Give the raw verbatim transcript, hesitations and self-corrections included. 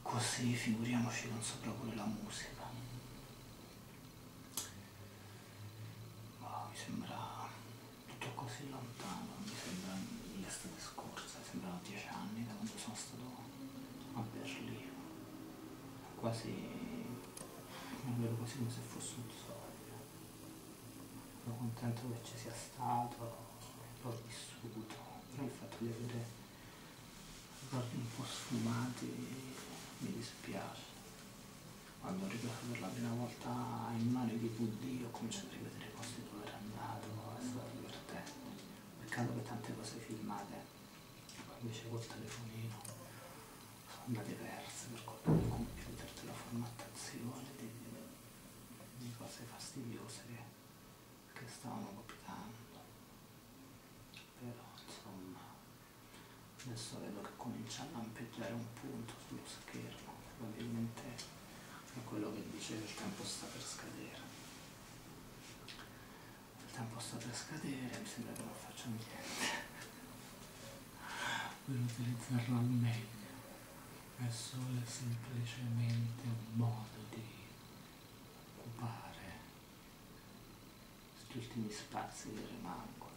così figuriamoci con sopra pure la musica. Ma mi sembra tutto così lontano, mi sembra l'estate scorsa, sembrano dieci anni da quando sono stato a Berlino. Quasi, mi vedo quasi come se fosse un sogno. Sono contento che ci sia stato, l'ho vissuto, però il fatto di avere ricordi un po' sfumati mi dispiace. Quando ho ripreso per la prima volta in mano i D V D ho cominciato a rivedere i posti dove ero andato, è stato divertente. Peccato che tante cose filmate, poi invece col telefonino sono andate perse per colpa del computer, della formattazione, di, di cose fastidiose che, che stavano capitando. Però insomma adesso vedo che comincia a lampeggiare un punto sullo schermo, probabilmente è quello che dice che il tempo sta per scadere. Il tempo sta per scadere, mi sembra che non faccia niente. Per utilizzarlo al meglio. È solo e semplicemente un modo di occupare questi ultimi spazi che rimangono.